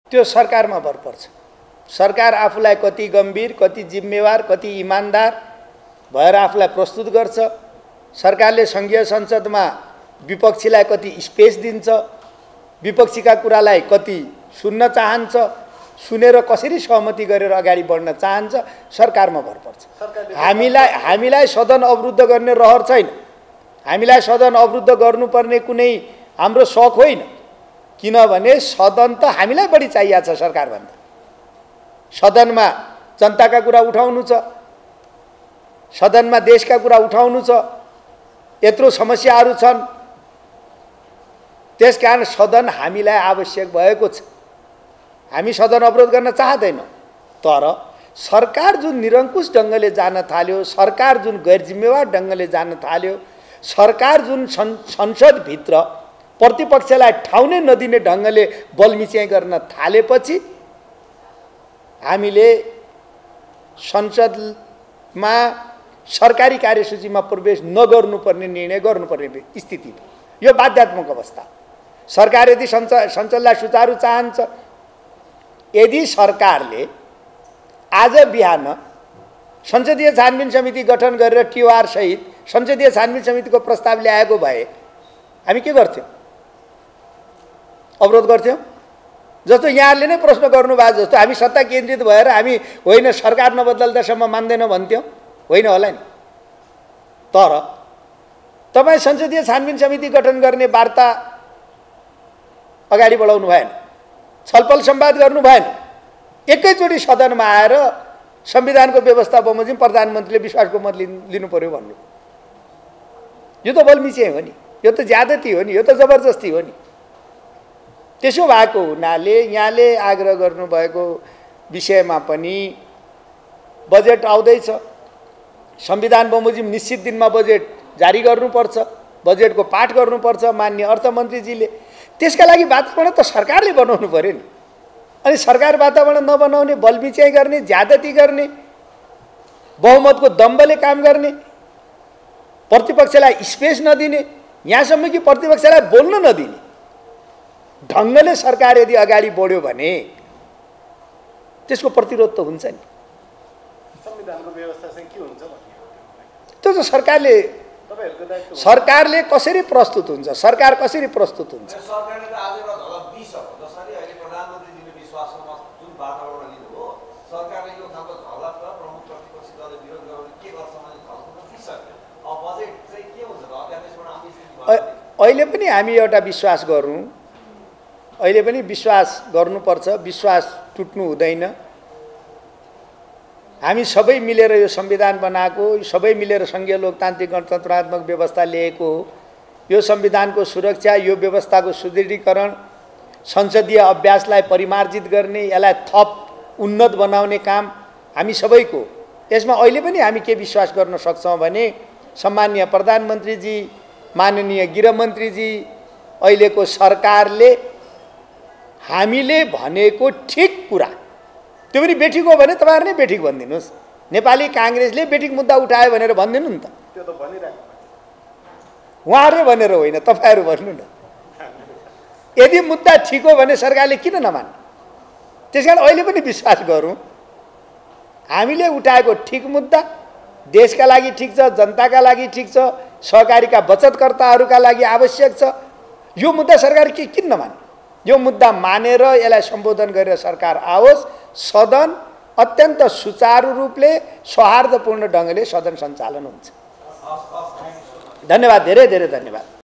त्यो सरकारमा भर पर्छ। सरकार आफूलाई कति गम्भीर, कति जिम्मेवार, कति इमानदार भएर आफूलाई प्रस्तुत गर्छ, सरकारले सङ्घीय संसदमा विपक्षीलाई कति स्पेस दिन्छ, विपक्षीका कुरालाई कति सुन्न चाहन्छ, सुनेर कसरी सहमति गरेर अगाडि बढ्न चाहन्छ, सरकारमा भर पर्छ। हामीलाई सदन अवरुद्ध गर्ने रहर छैन। हामीलाई सदन अवरुद्ध गर्नुपर्ने कुनै हाम्रो शौक होइन, किनभने सदन त हामीलाई बढी चाहिएको छ सरकारभन्दा। सदनमा जनताका कुरा उठाउनु छ, सदनमा देशका कुरा उठाउनु छ, यत्रो समस्याहरू छन्। त्यसकारण सदन हामीलाई आवश्यक भएको छ। हामी सदन अवरोध गर्न चाहदैनौँ, तर सरकार जुन निरङ्कुश ढङ्गले जान थाल्यो, सरकार जुन गैर जिम्मेवार ढङ्गले जान थाल्यो, सरकार जुन संसदभित्र प्रतिपक्षलाई ठाउँ नै नदिने ढङ्गले बलमिच्याइ गर्न थालेपछि हामीले संसदमा सरकारी कार्यसूचीमा प्रवेश नगर्नुपर्ने निर्णय गर्नुपर्ने स्थिति। यो बाध्यात्मक अवस्था। सरकार यदि सञ्चालनलाई सुचारू चाहन्छ, यदि सरकारले आज बिहान संसदीय छानबिन समिति गठन गरेर टिओआर सहित संसदीय छानबिन समितिको प्रस्ताव ल्याएको भए हामी के गर्थ्यौँ? अवरोध गर्थ्यौँ? जस्तो यहाँहरूले नै प्रश्न गर्नुभएको जस्तो हामी सत्ता केन्द्रित भएर हामी होइन सरकार नबदल्दासम्म मान्दैनौँ भन्थ्यौँ? होइन होला नि। तर तपाईँ संसदीय छानबिन समिति गठन गर्ने वार्ता अगाडि बढाउनु भएन, छलफल संवाद गर्नु भएन। एकैचोटि सदनमा आएर संविधानको व्यवस्था बमोजिम प्रधानमन्त्रीले विश्वासको मत लिनु पर्यो भन्नु। यो त बलमिच्याइ हो नि, यो त ज्यादती हो नि, यो त जबरजस्ती हो नि। त्यसो भएको हुनाले यहाँले आग्रह गर्नुभएको विषयमा पनि बजेट आउँदैछ, संविधान बमोजिम निश्चित दिनमा बजेट जारी गर्नुपर्छ, बजेटको पाठ गर्नुपर्छ माननीय अर्थमन्त्रीजीले। त्यसका लागि वातावरण त सरकारले बनाउनु पर्यो नि। अनि सरकार वातावरण नबनाउने, बलमिच्याइ गर्ने, ज्यादती गर्ने, बहुमतको दम्बले काम गर्ने, प्रतिपक्षलाई स्पेस नदिने, यहाँसम्म कि प्रतिपक्षलाई बोल्न नदिने ढङ्गले सरकार यदि अगाडि बढ्यो भने त्यसको प्रतिरोध त हुन्छ नि। संविधानको व्यवस्था चाहिँ के हुन्छ त्यो त सरकारले कसरी प्रस्तुत हुन्छ, सरकार कसरी प्रस्तुत हुन्छ। सरकारले त आज एउटा झलक दिइसक्यो। जसरी अहिले प्रधानमन्त्रीजीले विश्वासमा जुन वातावरण लिनुभयो, सरकारले यो खालको झलक र प्रमुख प्रतिपक्षी दलले विरोध गराउने के गर्छ भने झलक त दिइसक्यो। अब बजेट चाहिँ के हुन्छ र अध्यादेशबाट आउने स्थिति भयो। अहिले पनि हामी एउटा विश्वास गरौँ, अहिले पनि विश्वास गर्नुपर्छ, विश्वास टुट्नु हुँदैन। हामी सबै मिलेर यो संविधान बनाएको, सबै मिलेर सङ्घीय लोकतान्त्रिक गणतन्त्रात्मक व्यवस्था ल्याएको हो। यो संविधानको सुरक्षा, यो व्यवस्थाको सुदृढीकरण, संसदीय अभ्यासलाई परिमार्जित गर्ने, यसलाई थप उन्नत बनाउने काम हामी सबैको। यसमा अहिले पनि हामी के विश्वास गर्न सक्छौँ भने सम्माननीय प्रधानमन्त्रीजी, माननीय गृहमन्त्रीजी, अहिलेको सरकारले हामीले भनेको ठिक कुरा, त्यो पनि बेठिक हो भने तपाईँहरू नै बेठिक भनिदिनुहोस्। नेपाली काङ्ग्रेसले बेठिक मुद्दा उठायो भनेर भनिदिनु नि त। त्यो त भनिरहेको उहाँहरूले भनेर होइन, तपाईँहरू भन्नु न। यदि मुद्दा ठिक हो भने सरकारले किन नमान्ने? त्यसकारण अहिले पनि विश्वास गरौँ, हामीले उठाएको ठिक मुद्दा देशका लागि ठिक छ, जनताका लागि ठिक छ, सहकारीका बचतकर्ताहरूका लागि आवश्यक छ। यो मुद्दा सरकार किन नमान्ने? यो मुद्दा मानेर यसलाई सम्बोधन गरेर सरकार आओस्, सदन अत्यन्त सुचारू रूपले सौहार्दपूर्ण ढङ्गले सदन सञ्चालन हुन्छ। धन्यवाद, धेरै धेरै धन्यवाद।